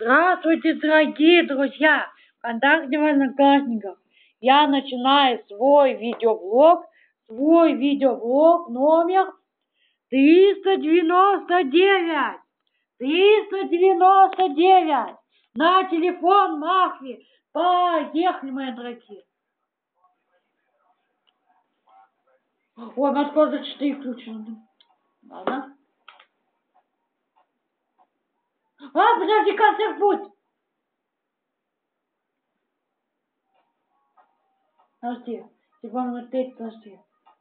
Здравствуйте, дорогие друзья, ВКонтакте одноклассников. Я начинаю свой видеоблог номер 399. 399 на телефон Махви. Поехали, мои дорогие. Ой, Москва за 4 включена. Ладно. Подожди, концерт будет. Подожди, секунд на 5, подожди.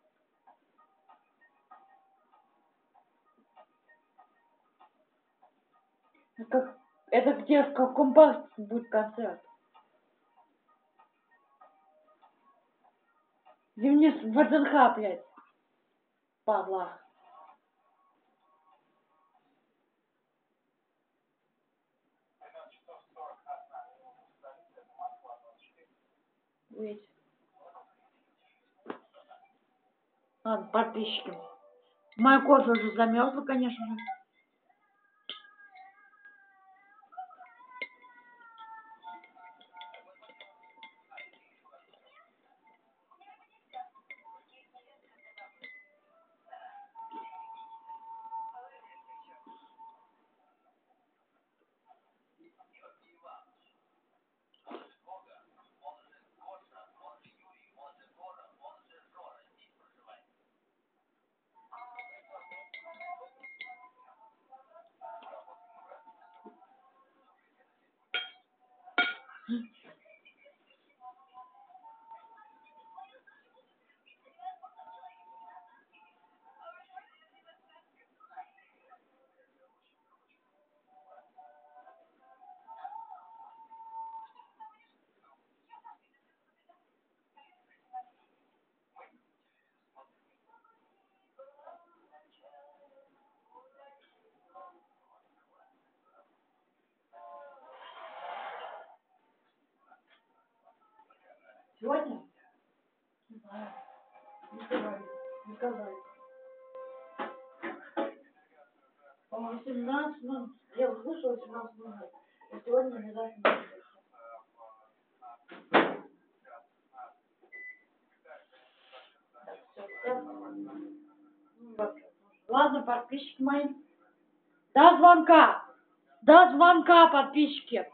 Это где, в каком парке будет концерт? Зимний ВДНХ, блядь. Падла. Ведь. Ладно, подписчики. Моя кофе уже замерзла, конечно же. Сегодня? Не знаю. Не сказали. По-моему, 18, ну, я услышала 18 минут. А сегодня не знаю, что ладно, подписчики мои. До звонка. До звонка, подписчики.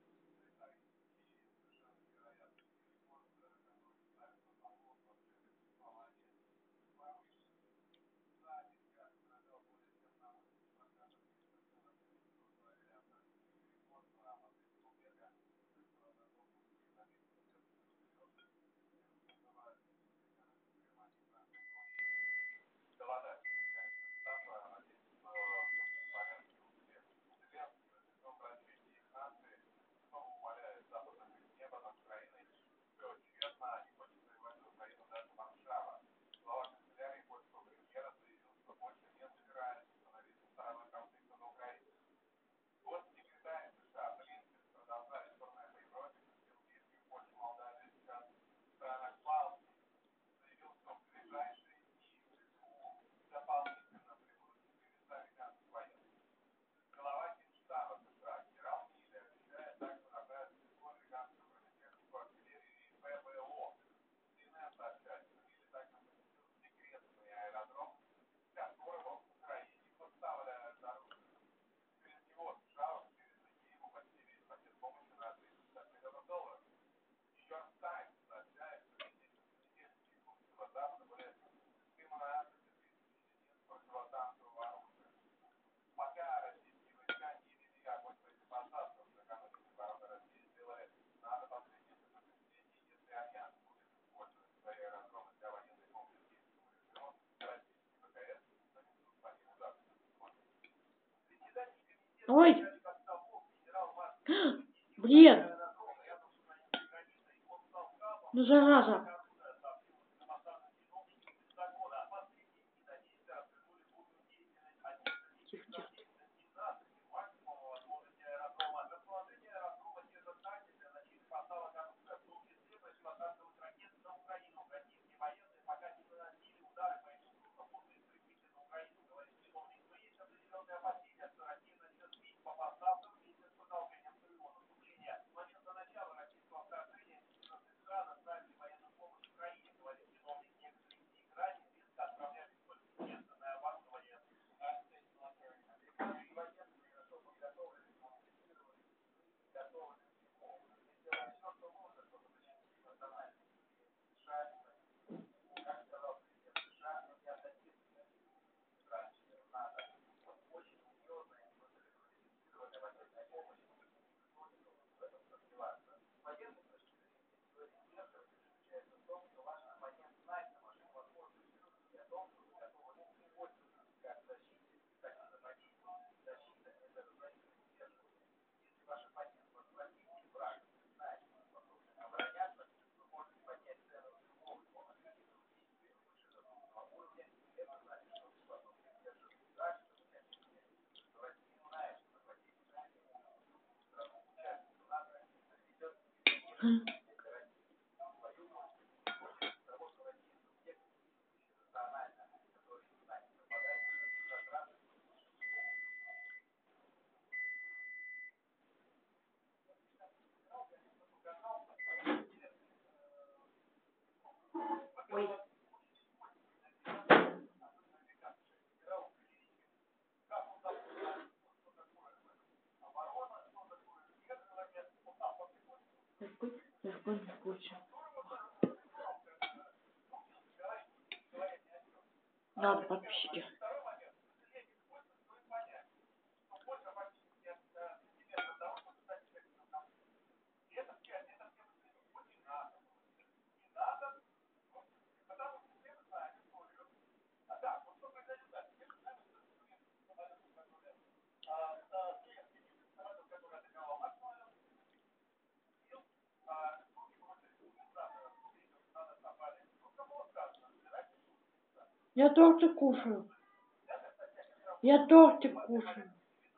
Ой. Блин. Ну, зараза. Тихо, тихо. Ой. Какой куча. Надо подписчики. Я тортик кушаю. Я тортик кушаю.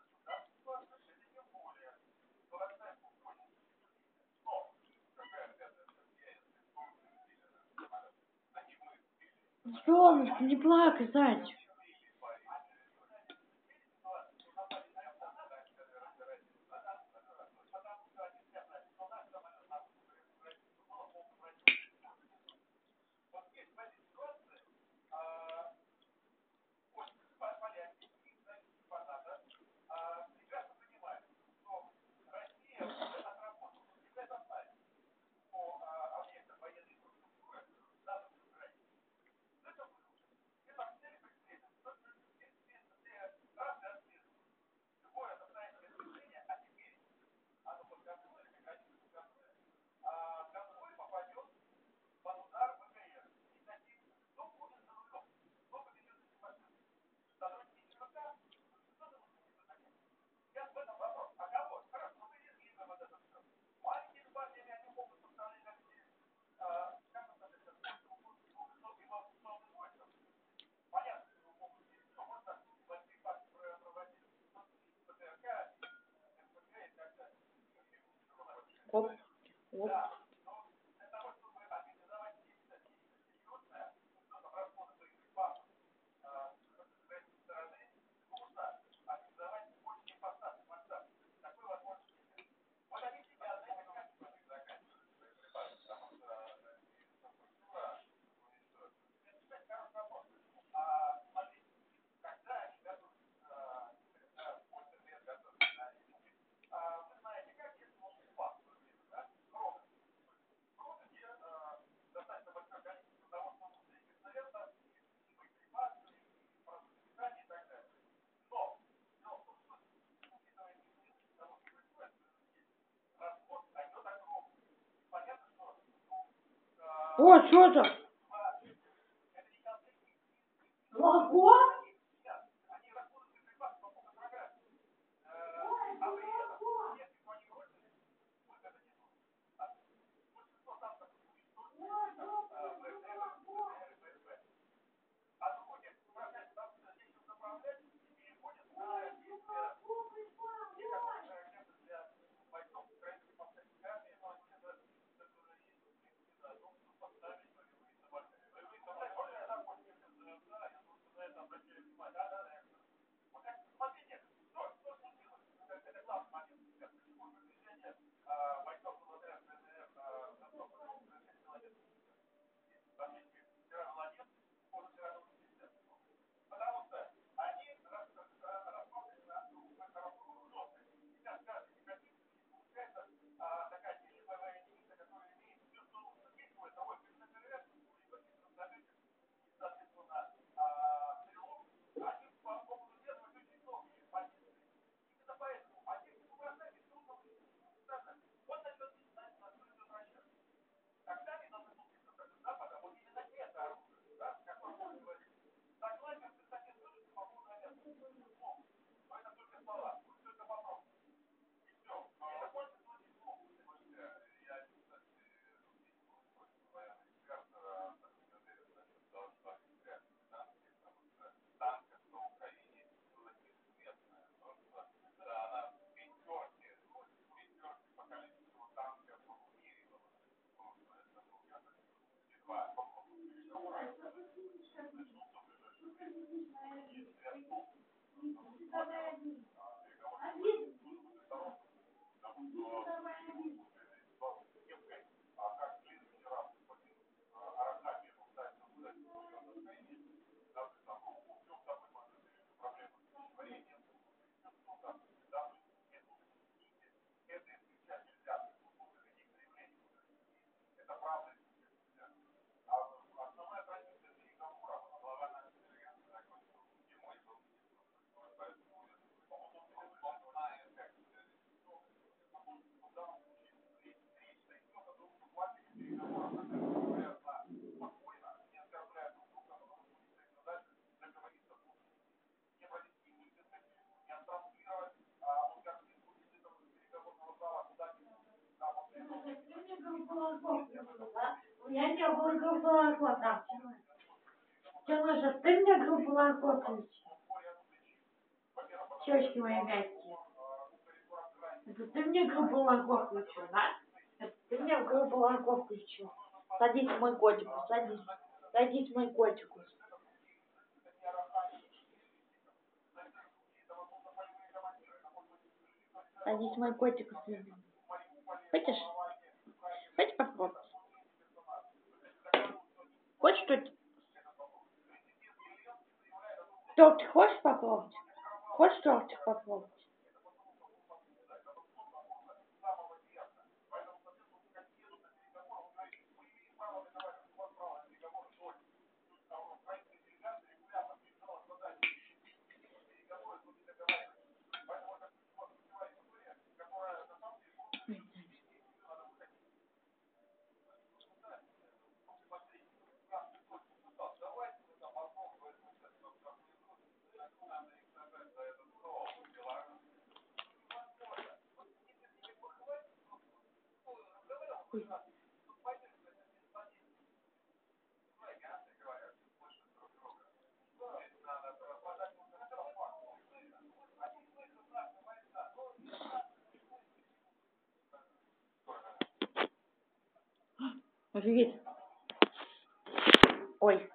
Солнышко, не плакай, зайчик. Оп, оп. О, что это? Молоко? Я не было группу лакота. Тёмаша, ты мне группу лакота включи. Чёшки мои мягкие. Это ты мне группу лакота включил, да? Это ты мне группу лакота включил. Садись, мой котик, садись. Садись, мой котик. Садись, мой котик. Хочешь? Хочешь попробовать? Хочешь что-то? Тортик хочешь попробовать? Хочешь тортик попробовать? Офигеть. Ой.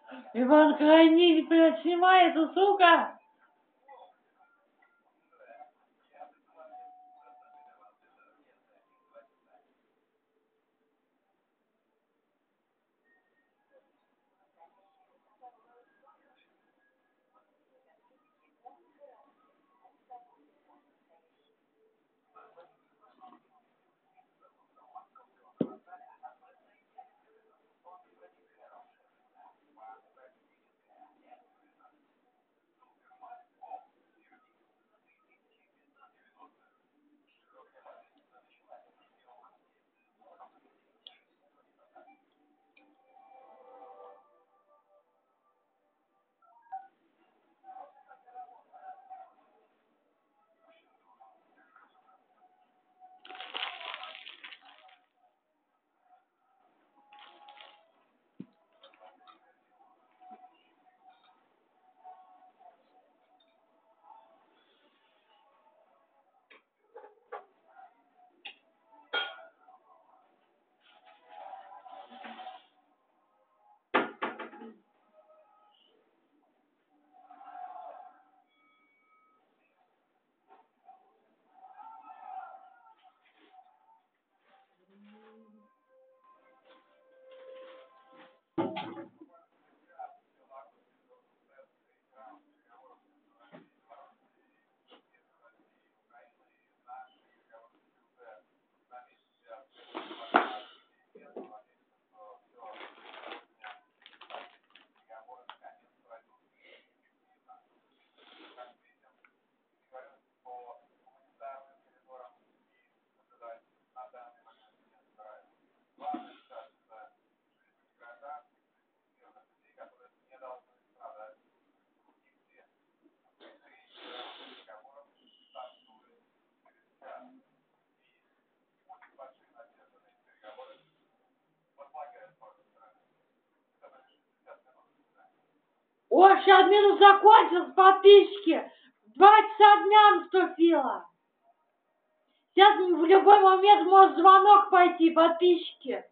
Иван Крайний, блядь, снимается, сука! О, сейчас минут закончилась, подписчики. 2 часа дня наступило. Сейчас в любой момент может звонок пойти, подписчики.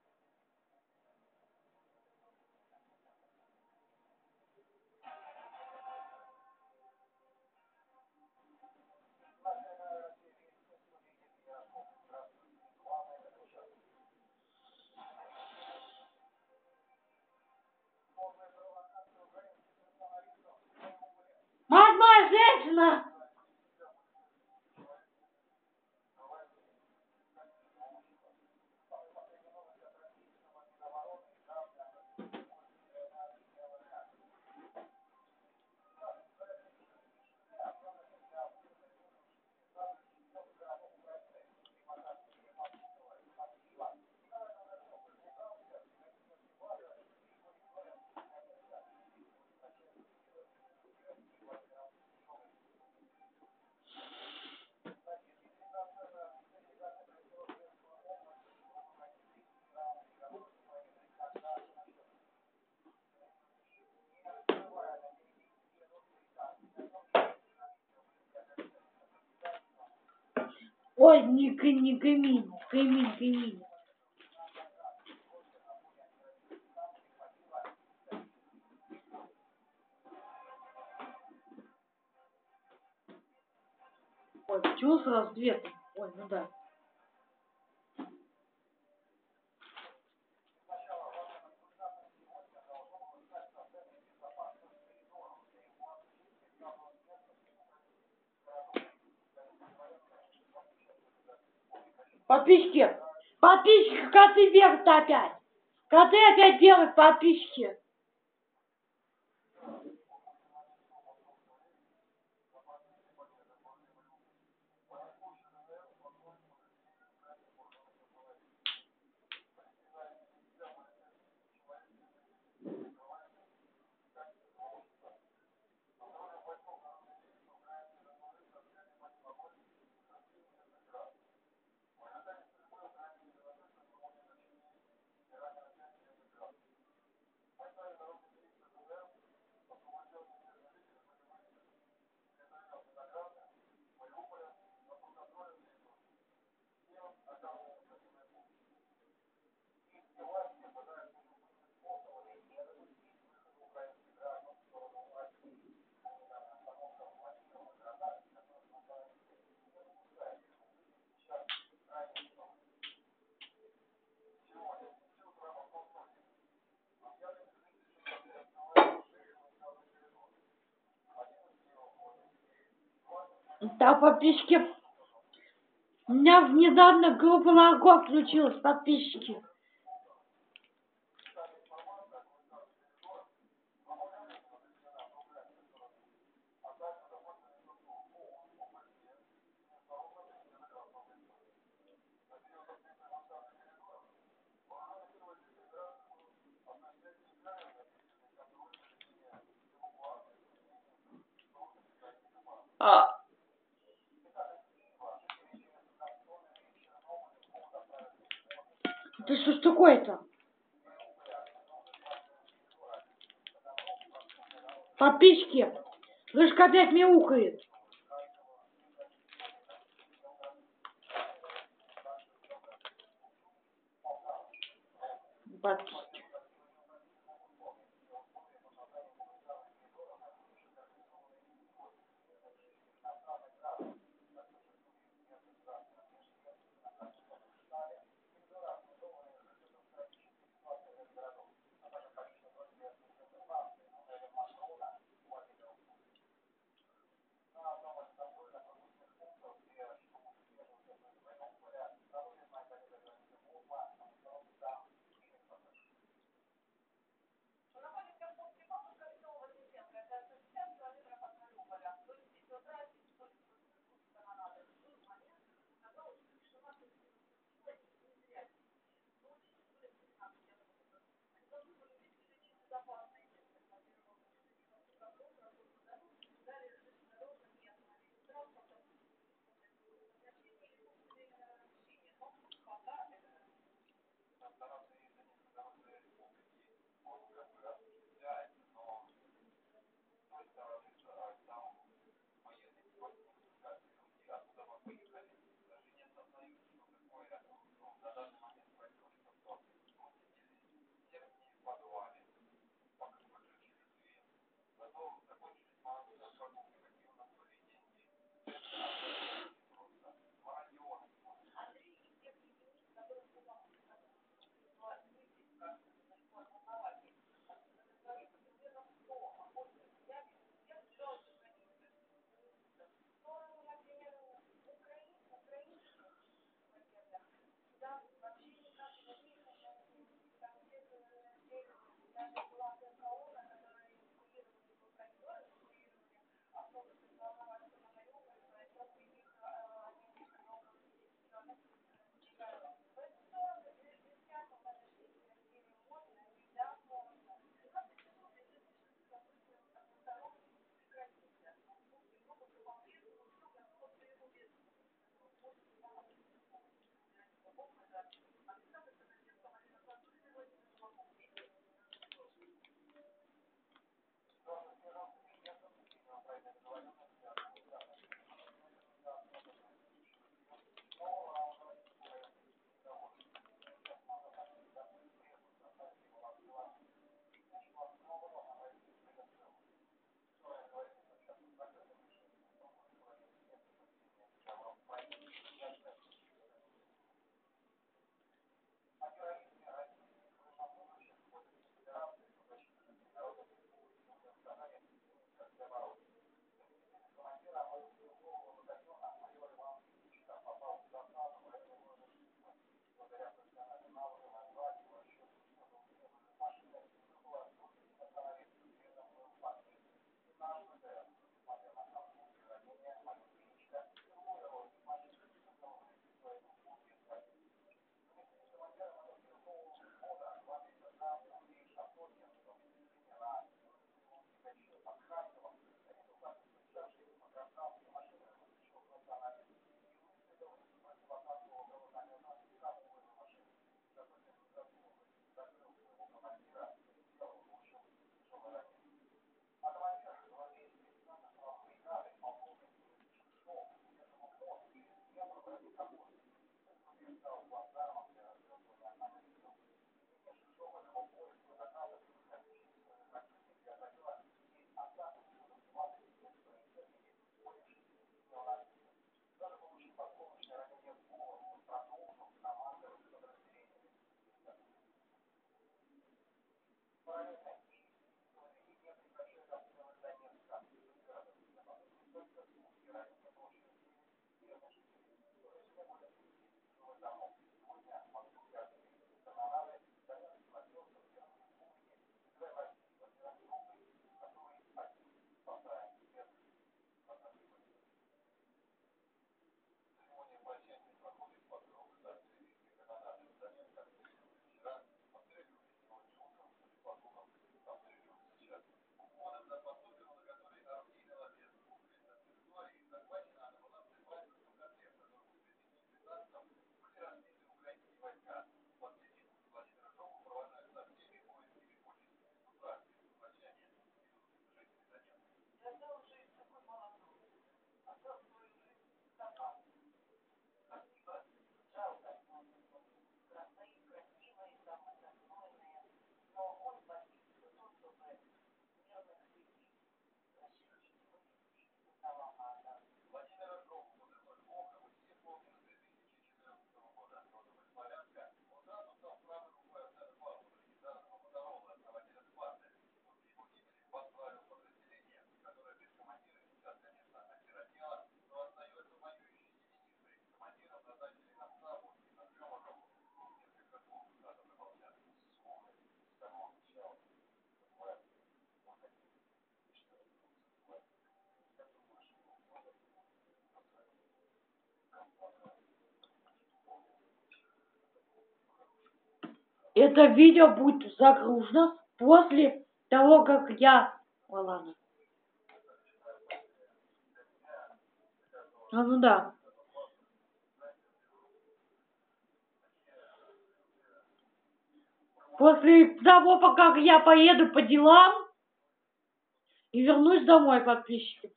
Мать моя женщина! Ой, не камин. Ой, почему сразу две? Ой, ну да. Подписчики, коты бегают опять. Коты опять бегают, подписчики. Да, подписчики. У меня недавно группа Марго включилась, подписчики. Да что ж такое-то? Подписчики. Рыжка опять мяукает. Подписчики. Это видео будет загружено после того, как я... Ой, ладно. А ну да. После того, как я поеду по делам и вернусь домой, подписчики.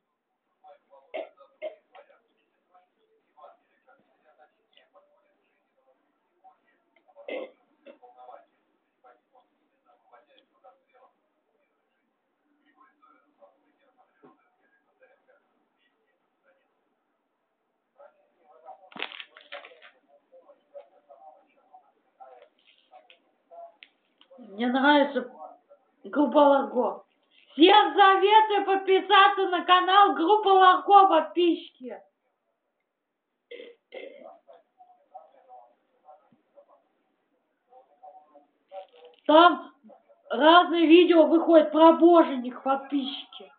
Мне нравится группа Ларго. Всем советую подписаться на канал группа Ларго, подписчики. Там разные видео выходят про боженых, подписчики.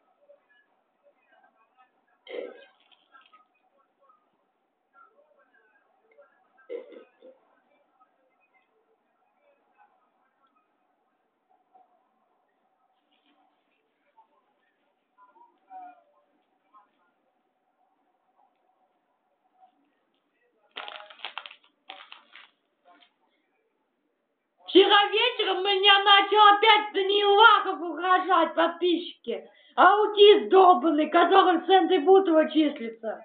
Вчера вечером меня начал опять Даниил Лахов угрожать, подписчики. Аутист долбанный, который в центре Бутова числится.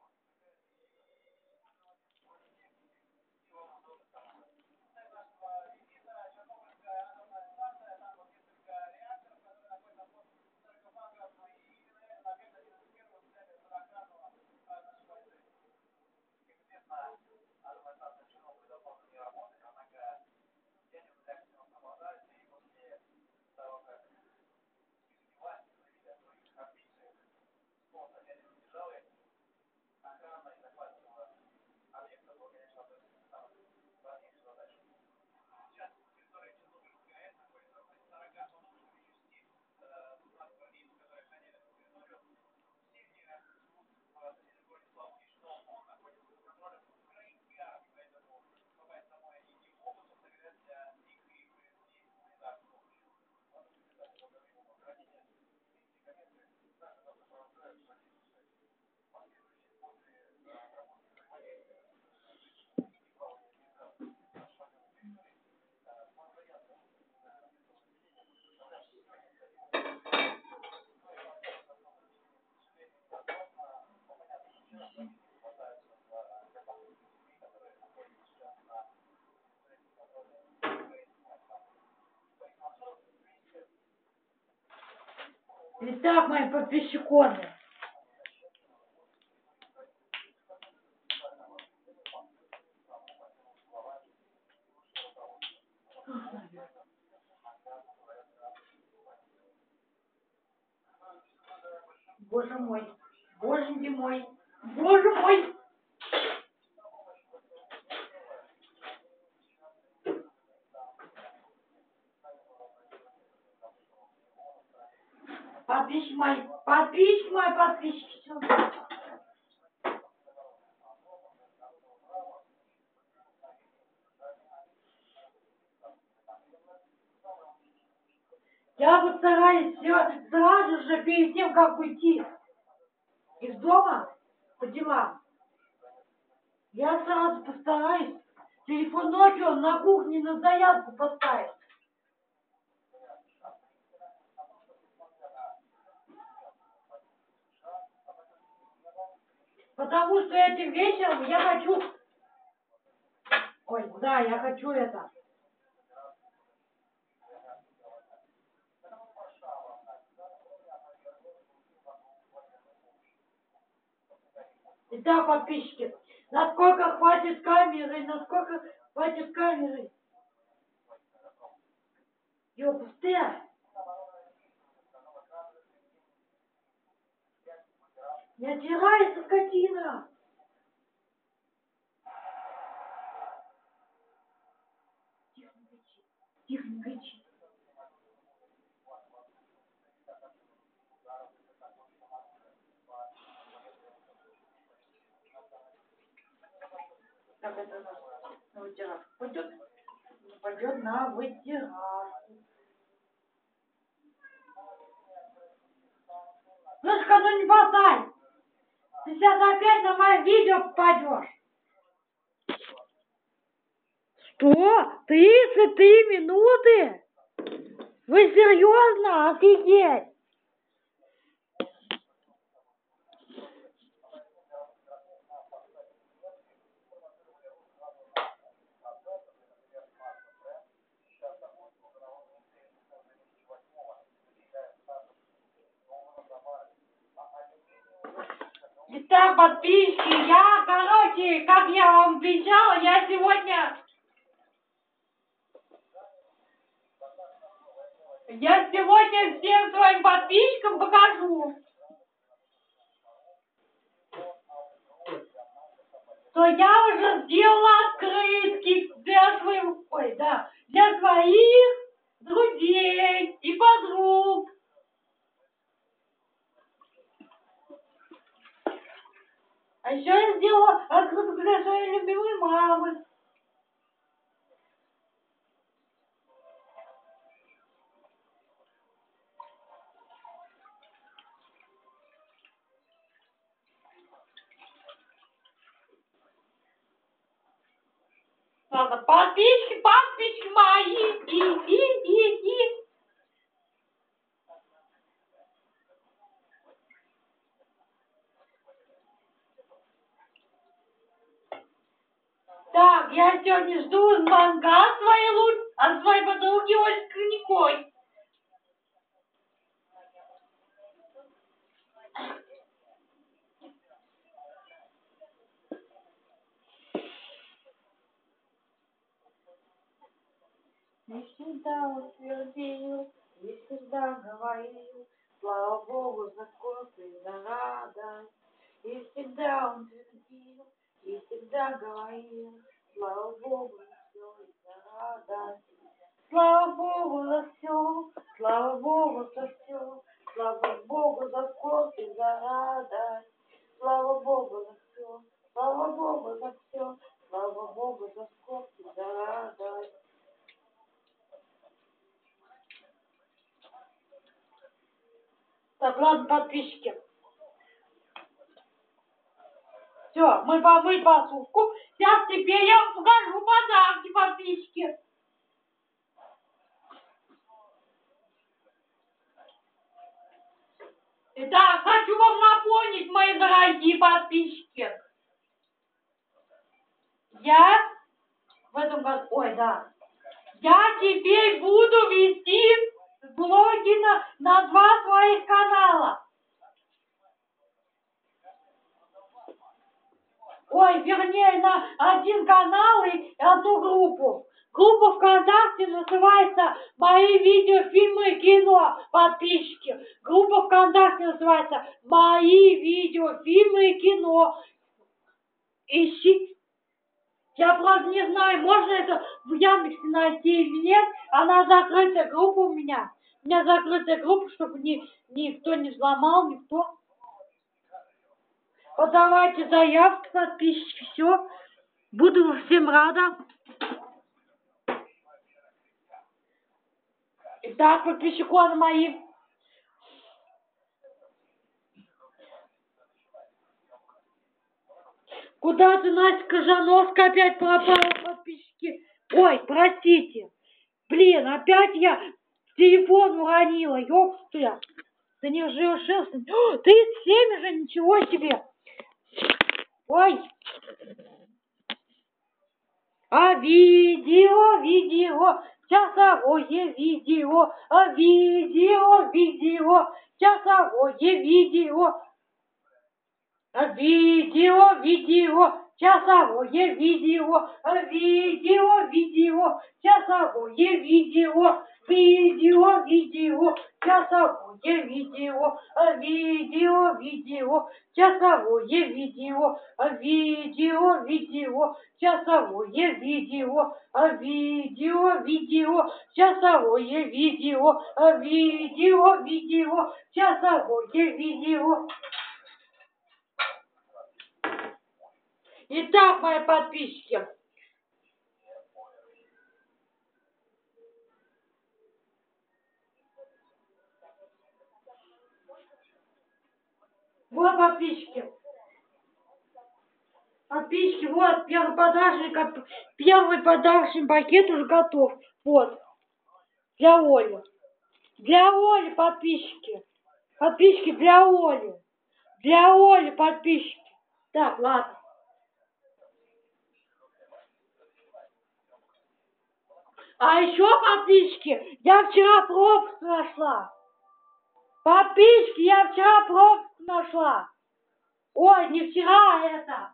Итак, мои подписчиконы. Боже мой, боже мой, боже мой. Подписчик мой, подписчики. Я постараюсь все сразу же перед тем, как уйти из дома по делам. Я сразу постараюсь телефон Nokia на кухне на зарядку поставить. Потому что этим вечером я хочу... Ой, да, я хочу это. Итак, подписчики, насколько хватит камеры, насколько хватит камеры. Ёпта. Не отирайся, скотина. Тихо, не кричи. Так, это на вытирашку пойдет? Пойдет на вытирашку. Слышь-ка, ну не болтай. Ты сейчас опять на мое видео попадешь. Что? 33 минуты? Вы серьезно? Офигеть! Итак, подписчики, как я вам обещала, я сегодня всем своим подписчикам покажу, что я уже сделала открытки для своих друзей и подруг. А еще я сделала открытку для своей любимой мамы. Ладно, подписчики мои, и. Так, я сегодня жду звонка от своей подруги Ольги Корнякой. Не всегда утвердил, не всегда говорил, слава Богу, за скорбь и за радость. И всегда он твердил, и всегда говорил, слава Богу, за все и за радость. Слава Богу за все, слава Богу за все, слава Богу за скорбь и за радость. Слава Богу за все, слава Богу за все, слава Богу за скорбь и за радость. Так, ладно, подписчики. Все, мы помыли посудку. Сейчас теперь я вам покажу подарки, подписчики. Итак, хочу вам напомнить, мои дорогие подписчики. Я теперь буду вести блоги на 2 своих канала. Вернее, на 1 канал и 1 группу. Группа ВКонтакте называется «Мои видеофильмы и кино», подписчики. Группа ВКонтакте называется «Мои видеофильмы и кино». Ищите. Я правда не знаю, можно это в Яндексе найти или нет. Она закрытая группа у меня. У меня закрытая группа, чтобы никто не взломал, никто. Подавайте заявки, подписчики, все. Буду всем рада. Итак, подписчики мои. Куда ты, Настя Кожановская, опять пропала, подписчики? Ой, простите. Блин, опять я телефон уронила, ёпта. Да не решился. 37 же, ничего себе. Ой. А видео, часовое видео, видео, часовое видео, видео, часовое видео, видео, часовое видео, видео, часовое видео, видео, часовое видео, видео, часовое видео, видео, часовое видео, видео, часовое видео. Итак, мои подписчики, вот подписчики, вот первый подарочный пакет уже готов, вот, для Оли, подписчики, для Оли, подписчики, так, ладно. А еще, подписчики, я вчера пропуск нашла. Подписчики, я вчера пропуск нашла. Ой, не вчера, а это.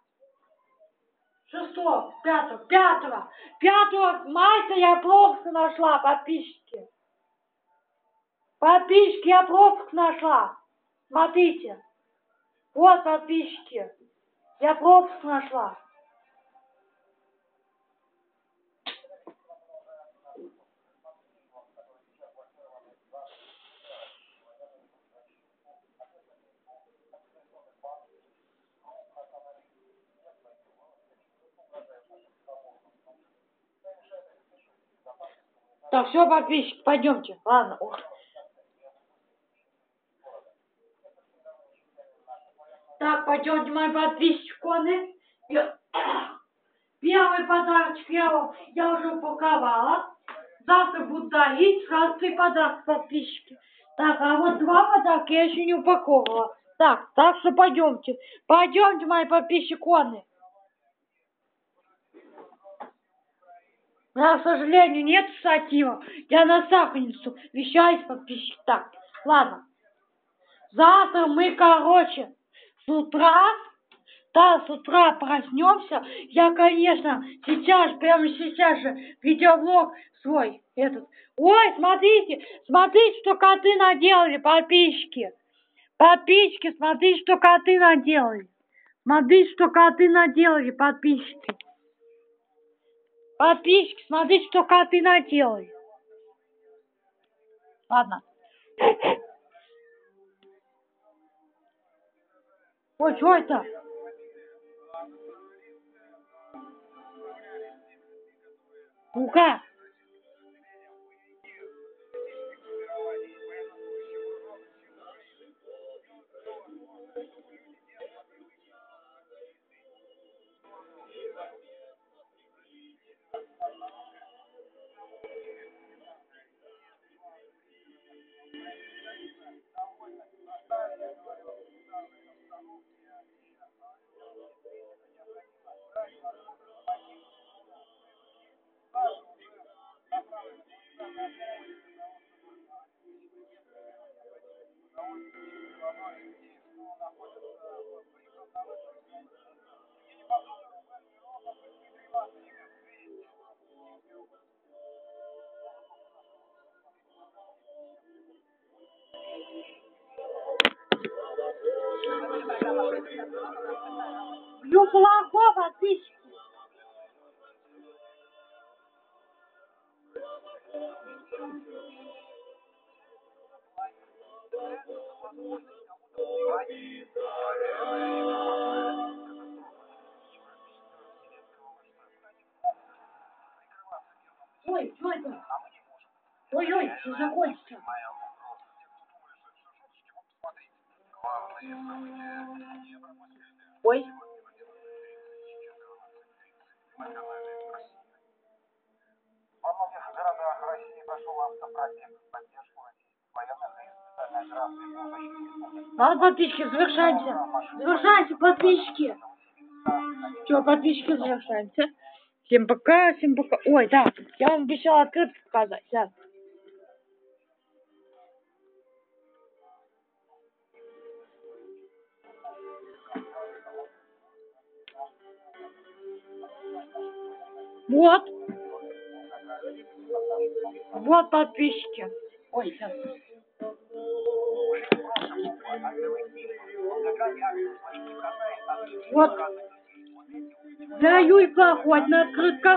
5 марта я пропуск нашла, подписчики. Подписчики, я пропуск нашла. Смотрите. Вот, подписчики. Я пропуск нашла. Так, все, подписчики, пойдемте. Ладно. Ох. Так, пойдемте, мои подписчики. Первый подарочек я уже упаковала. Завтра буду дарить сразу 3 подарка, подписчики. Так, а вот 2 подарка я еще не упаковывала. Так что пойдемте. Пойдемте, мои подписчики. У меня, к сожалению, нет штатива. Я на Сахарницу вещаюсь, подписчики. Так, ладно. Завтра мы, с утра проснемся. Я, конечно, прямо сейчас же видеоблог свой этот. Ой, смотрите, что коты наделали, подписчики. Подписчики, смотрите, что коты наделали. Смотрите, что коты наделали, подписчики. Подписчики, смотрите, что коты наделали. Ладно. Ой, что это? Ну-ка. Пью молоко, подписчики. Ой, что это? Ой, что закончится? Ой. Во многих городах России прошел автопробег в поддержку военных Ладно, подписчики, завершаемся. Завершаемся, подписчики. Все, подписчики, завершаемся. Всем пока, всем пока. Ой, да, я вам обещала открытку показать. Сейчас. Вот. Вот подписчики. Ой, сейчас. Вот. Для Юлька охотная открытка.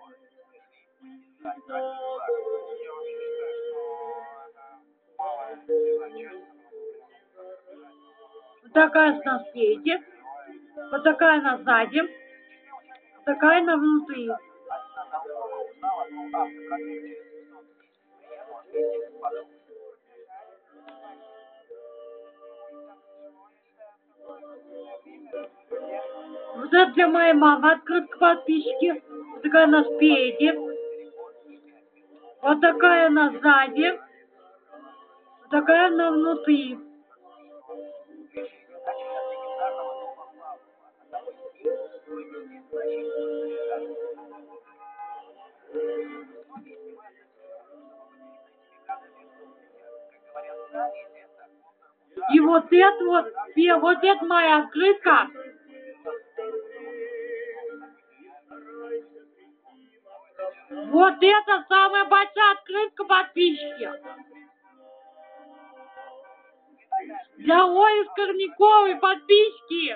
Вот такая на спереди. Вот такая на сзади. Вот такая на внутри. Вот это для моей мамы открытка, подписчики. Вот такая на спереди. Вот такая на сзади. Вот такая на внутри. И вот это вот это моя открытка. Вот это самая большая открытка, подписчики. Для Оли Скорняковой, подписчики.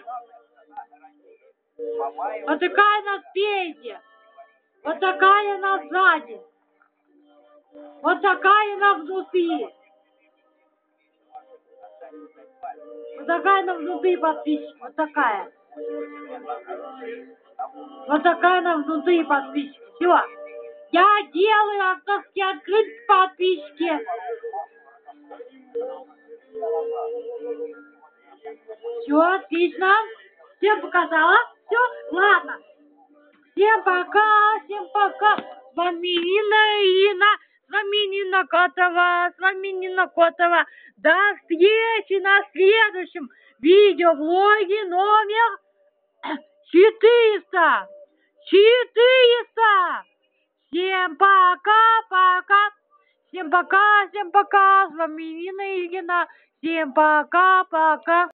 Вот такая на спереди. Вот такая на сзади. Вот такая на внутри. Вот такая на внутри, подписчики. Вот такая. Вот такая на внутри, подписчики. Все. Я делаю авторские открытки, подписчики. Все, отлично. Всем показала. Все, ладно. Всем пока, всем пока. С вами Ирина. С вами Нина Котова. С вами Нина Котова. До встречи на следующем видеоблоге номер 400. 400. Всем пока-пока. Всем пока, всем пока. С вами Нина Ильина. Всем пока-пока.